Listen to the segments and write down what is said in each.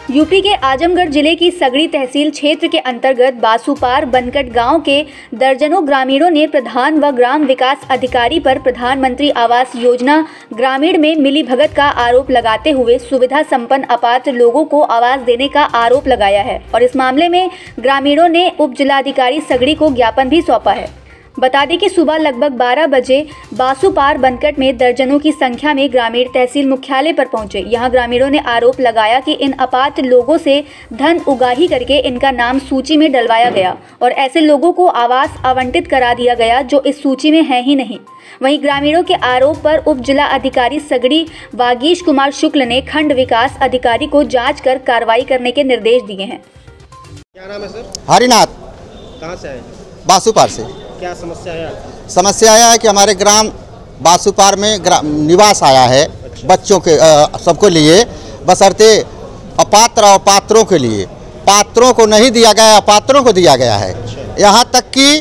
UP के आजमगढ़ जिले की सगड़ी तहसील क्षेत्र के अंतर्गत बासुपार बनकट गांव के दर्जनों ग्रामीणों ने प्रधान व ग्राम विकास अधिकारी पर प्रधानमंत्री आवास योजना ग्रामीण में मिलीभगत का आरोप लगाते हुए सुविधा संपन्न अपात्र लोगों को आवास देने का आरोप लगाया है और इस मामले में ग्रामीणों ने उप जिलाधिकारी सगड़ी को ज्ञापन भी सौंपा है। बता दें कि सुबह लगभग 12 बजे बासुपार बनकट में दर्जनों की संख्या में ग्रामीण तहसील मुख्यालय पर पहुंचे। यहां ग्रामीणों ने आरोप लगाया कि इन अपात्र लोगों से धन उगाही करके इनका नाम सूची में डलवाया गया और ऐसे लोगों को आवास आवंटित करा दिया गया जो इस सूची में है ही नहीं। वहीं ग्रामीणों के आरोप पर उप जिला अधिकारी सगड़ी वागीश कुमार शुक्ल ने खंड विकास अधिकारी को जाँच कर कार्रवाई करने के निर्देश दिए हैं। क्या नाम है सर? हरिनाथ। कहाँ से आए? बासुपार से। क्या समस्या है? समस्या आया है कि हमारे ग्राम बासुपार में निवास आया है। अच्छा। बच्चों के सबको लिए बशर्ते अपात्र और पात्रों के लिए, पात्रों को नहीं दिया गया, अपात्रों को दिया गया है। अच्छा। यहाँ तक कि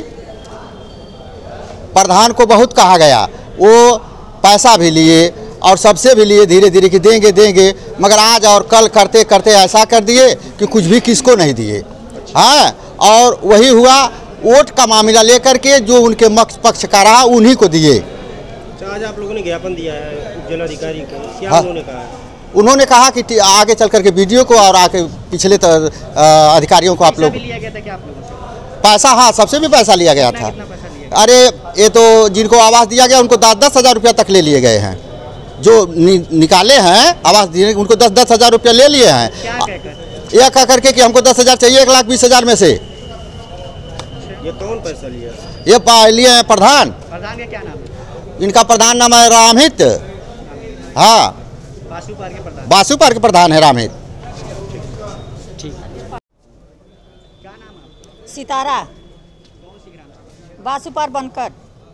प्रधान को बहुत कहा गया, वो पैसा भी लिए और सबसे भी लिए धीरे धीरे कि देंगे देंगे, मगर आज और कल करते करते ऐसा कर दिए कि कुछ भी किसको नहीं दिए। हाँ, और वही हुआ, वोट का मामला लेकर के जो उनके पक्ष का रहा उन्हीं को दिए। आज आप लोगों ने ज्ञापन दिया है जिलाधिकारी को, क्या हाँ, उन्होंने कहा है? उन्होंने कहा कि आगे चल करके वीडियो को और आगे पिछले अधिकारियों को आप लोग लिया गया था क्या आप लोगों से? पैसा, हाँ, सबसे भी पैसा लिया गया था। अरे ये तो जिनको आवास दिया गया उनको 10-10 हज़ार रुपया तक ले लिए गए हैं। जो निकाले हैं आवास दिए उनको 10-10 हज़ार रुपया ले लिए हैं। यह कह करके कि हमको 10 हज़ार चाहिए 1,20,000 में से। ये कौन पैसा लिया? ये लिए हैं प्रधान। प्रधान का क्या नाम है? इनका प्रधान नाम है रामहित। हाँ, बासुपार के प्रधान। बासुपार के प्रधान है रामहित। ठीक। क्या नाम है? सितारा। बासुपार बनकट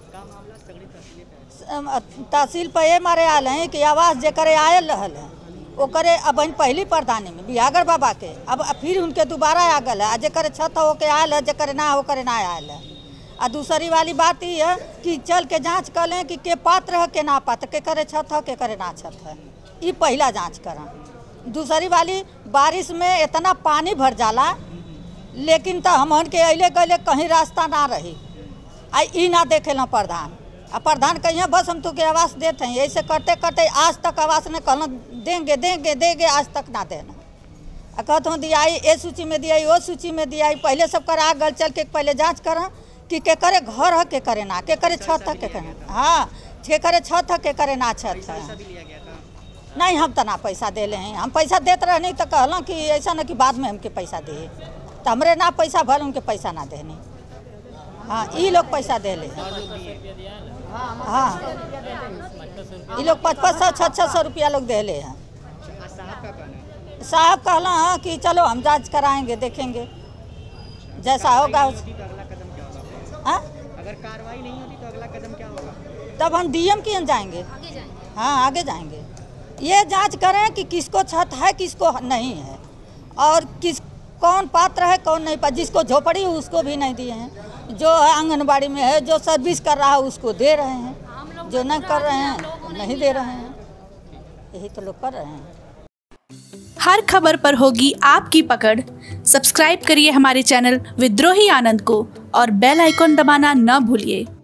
तहसील पे ये मारे आल हैं कि आवास जेकर आयल रहल है ओकरे अब पहली प्रधानी में बिहागर बाबा के अब फिर उनके दोबारा आ गल है। जेकर छत होके आयल है, जेकर ना होकर ना आयल है। और दूसरी वाली बात ये है कि चल के जांच कर लें कि के पात्र है के ना पात्र, के करे छत है के करे ना छत है, ये पहला जांच करा। दूसरी वाली बारिश में इतना पानी भर जाला लेकिन तो हमन के अले गले कहीं रास्ता ना रही, आई ना देखे ना प्रधान। अब प्रधान कहिए बस हम तो के आवास देते हैं, ऐसे करते करते आज तक आवास ने कहना देंगे देंगे देंगे, आज तक ना देना। कहते हूँ दियाई ए सूची में दियाई वो सूची में दियाई, पहले सब करा गल चल के पहले जांच करा कि के करे घर है के करे ना, के करे छत है के करे, हाँ, के करे छत है के करे ना छत है। नहीं, हम तो ना पैसा दे ले हैं, हम पैसा देते रहे नहीं तो कहला कि ऐसा ना कि बाद में हमके पैसा दे, तो हमरे ना पैसा भर उनके पैसा ना देने। हाँ, ये लोग पैसा दे ले। हाँ, ये लोग 500-600 रुपया लोग दे ले हैं। साहब कहला हाँ कि चलो हम जांच कराएंगे, देखेंगे जैसा होगा। हाँ, अगर कार्रवाई नहीं होती तो अगला कदम क्या होगा? तब हम डीएम के यहाँ जाएंगे। हाँ, आगे जाएंगे। ये जांच करें कि किसको छत है किसको नहीं है और कौन पात्र है कौन नहीं पात्र। जिसको झोपड़ी उसको भी नहीं दिए हैं, जो है आंगनबाड़ी में है, जो सर्विस कर रहा है उसको दे रहे हैं, जो नहीं कर रहे हैं नहीं दे रहे हैं। यही तो लोग कर रहे हैं। हर खबर पर होगी आपकी पकड़। सब्सक्राइब करिए हमारे चैनल विद्रोही आनंद को और बेल आइकॉन दबाना न भूलिए।